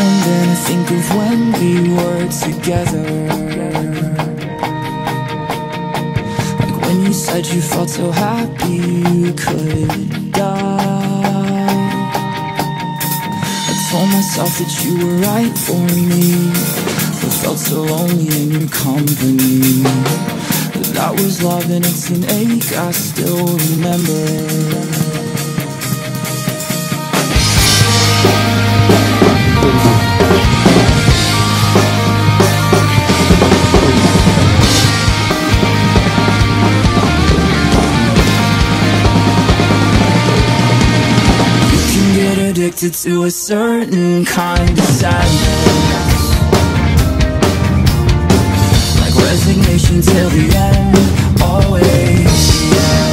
alone, then I think of when we were together. Like when you said you felt so happy you could die. I told myself that you were right for me, but felt so lonely in your company. But that was love and it's an ache I still remember. Addicted to a certain kind of sadness, like resignation till the end, always the end.